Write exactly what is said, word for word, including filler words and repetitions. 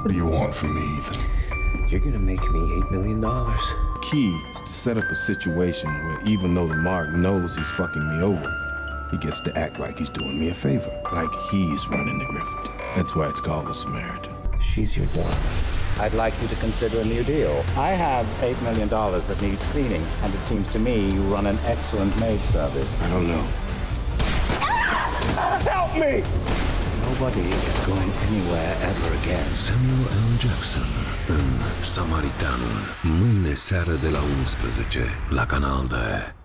What do you want from me, Ethan? You're gonna make me eight million dollars. Key is to set up a situation where even though the Mark knows he's fucking me over, he gets to act like he's doing me a favor, like he's running the grift. That's why it's called the Samaritan. She's your daughter. I'd like you to consider a new deal. I have eight million dollars that needs cleaning, and it seems to me you run an excellent maid service. I don't know. Help me! Nobody is going anywhere ever again. Samuel L. Jackson în Samaritanul. Mâine seară de la unsprezece la Kanal punct ro.